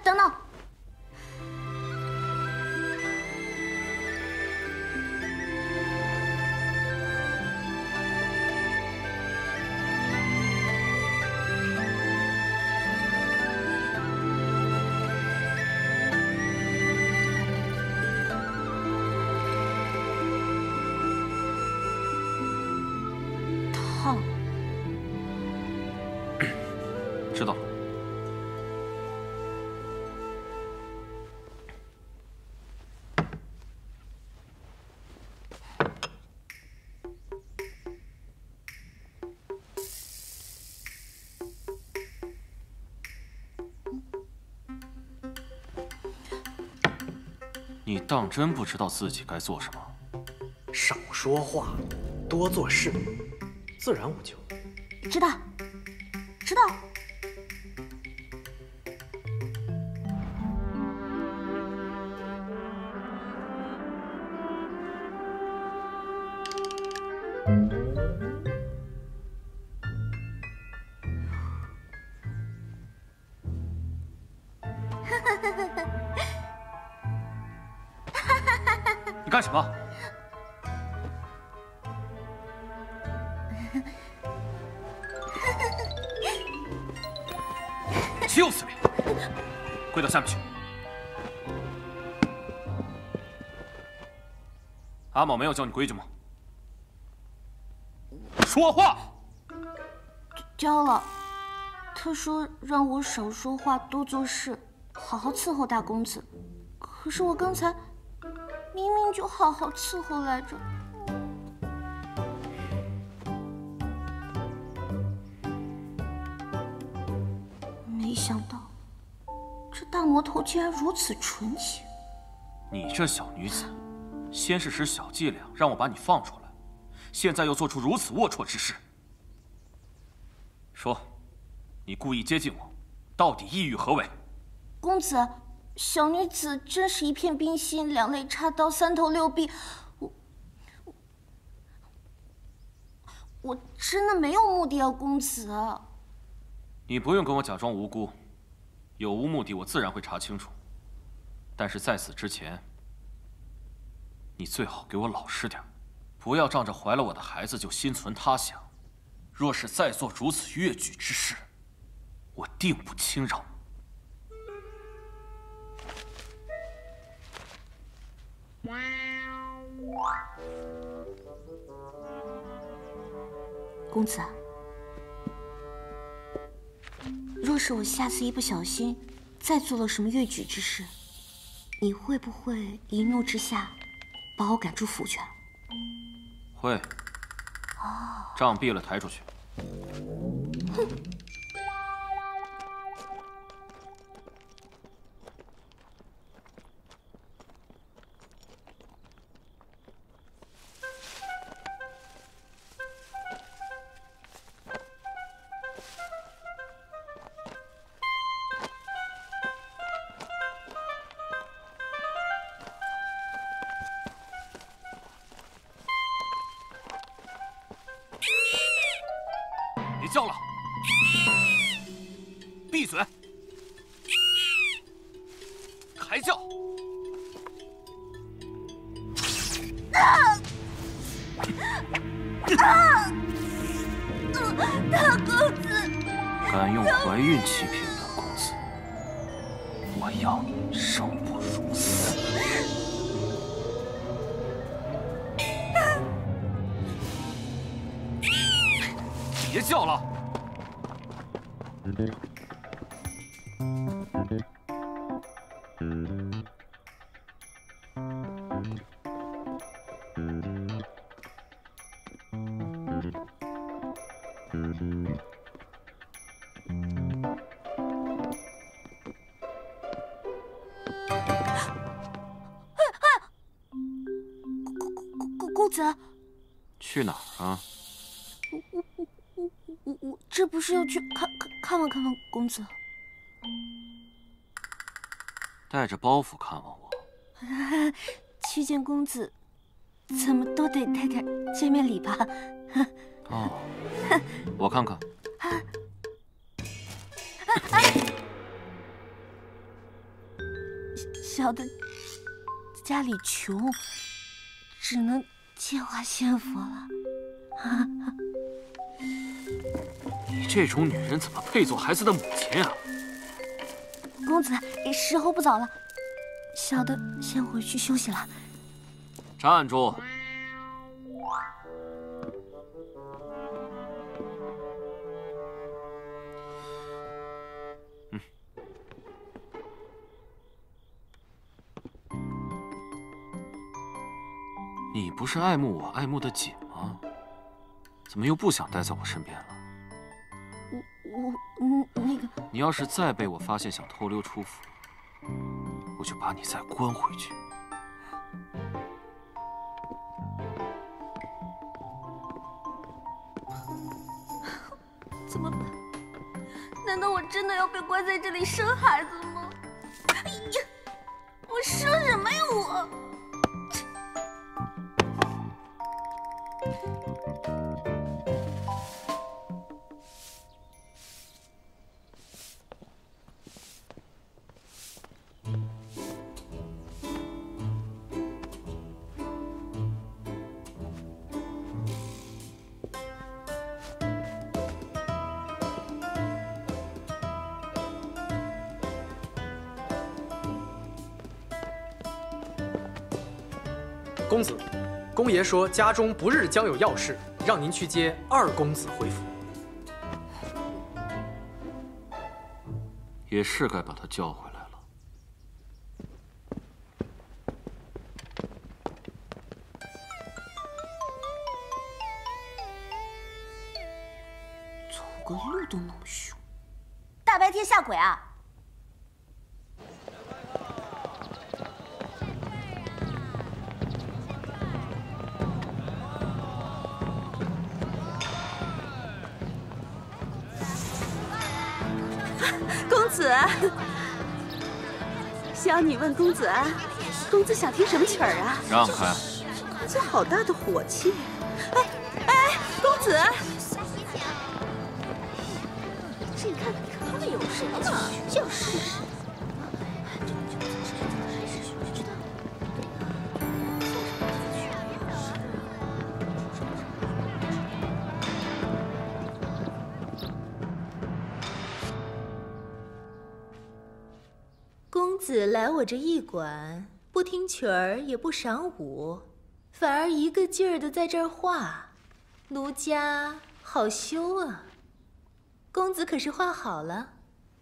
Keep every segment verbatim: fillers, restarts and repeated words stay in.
等等。 知道了。你当真不知道自己该做什么？ 少说话，多做事，自然无咎。 知道，知道。 你干什么？就是你！跪到下面去。阿某没有教你规矩吗？说话！ 教了，他说让我少说话，多做事，好好伺候大公子。可是我刚才明明就好好伺候来着。没想到，这大魔头竟然如此纯情。 你这小女子，先是使小伎俩让我把你放出来，现在又做出如此龌龊之事。说，你故意接近我，到底意欲何为？ 公子，小女子真是一片冰心，两肋插刀，三头六臂。我我我真的没有目的啊，公子。 你不用跟我假装无辜，有无目的我自然会查清楚。但是在此之前，你最好给我老实点，不要仗着怀了我的孩子就心存他想。若是再做如此越矩之事，我定不轻饶。 公子，若是我下次一不小心再做了什么越矩之事，你会不会一怒之下把我赶出府犬？ 会。哦。杖毙了，抬出去。 哼。 叫了，闭嘴！还叫！ 啊！啊！大公子， 敢用怀孕欺骗本公子，我要你生不如死！别叫了！ 公子， 去哪儿啊？ 我我我我我这不是要去看看看望看望公子？ 带着包袱看望我？ 去见公子，怎么都得带点见面礼吧？ 哦，我看看。 小的家里穷，只能借花献佛了。 你这种女人怎么配做孩子的母亲啊？ 公子，时候不早了，小的先回去休息了。 站住！嗯。你不是爱慕我爱慕的紧吗？怎么又不想待在我身边了？ 我我嗯那个…… 你要是再被我发现想偷溜出府，我就把你再关回去。 怎么办？难道我真的要被关在这里生孩子吗？哎呀，我说什么呀我？ 公子，公爷说家中不日将有要事，让您去接二公子回府。 也是该把他叫回来了。 走个路都那么凶，大白天下鬼啊！ 公子，想你问公子安，公子想听什么曲儿啊？ 让开！ 公子好大的火气！哎哎，公子，这你看他们有什么嘛？就是。 公子来我这驿馆，不听曲儿，也不赏舞，反而一个劲儿的在这儿画，奴家好羞啊！公子可是画好了？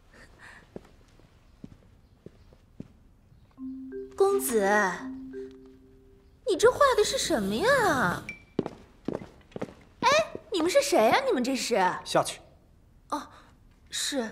公子，你这画的是什么呀？哎，你们是谁呀？你们这是？ 下去。 哦，是。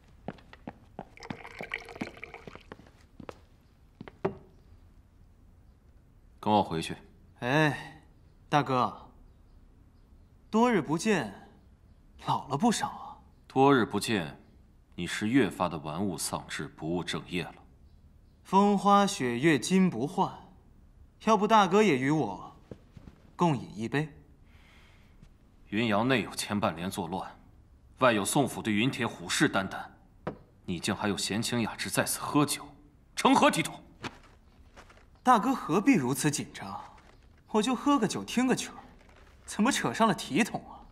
跟我回去。 哎，大哥，多日不见，老了不少啊。 多日不见，你是越发的玩物丧志，不务正业了。 风花雪月金不换，要不大哥也与我共饮一杯？ 云阳内有千半连作乱，外有宋府对云铁虎视眈眈，你竟还有闲情雅致在此喝酒，成何体统？ 大哥何必如此紧张？我就喝个酒，听个曲儿，怎么扯上了体统啊？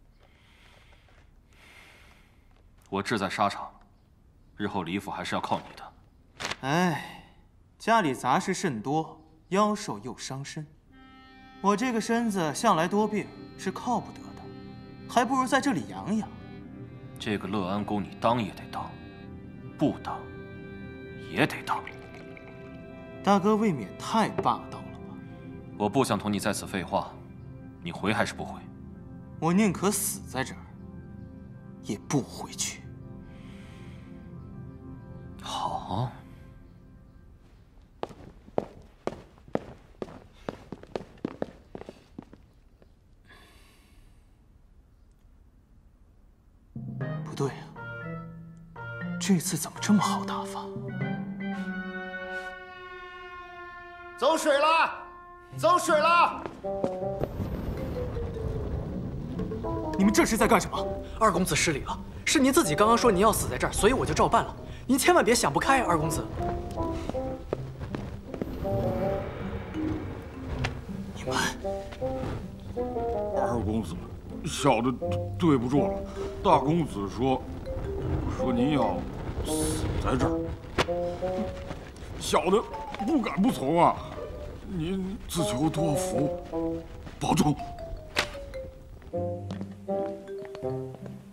我志在沙场，日后李府还是要靠你的。 哎，家里杂事甚多，腰瘦又伤身。我这个身子向来多病，是靠不得的，还不如在这里养养。 这个乐安宫你当也得当，不当也得当。 大哥未免太霸道了吧？ 我不想同你在此废话，你回还是不回？ 我宁可死在这儿，也不回去。 好。 不对啊，这次怎么这么好打发？ 走水了，走水了！ 你们这是在干什么？ 二公子失礼了，是您自己刚刚说您要死在这儿，所以我就照办了。您千万别想不开，二公子。 公子，小的对不住了。大公子说，说您要死在这儿，小的不敢不从啊。您自求多福，保重。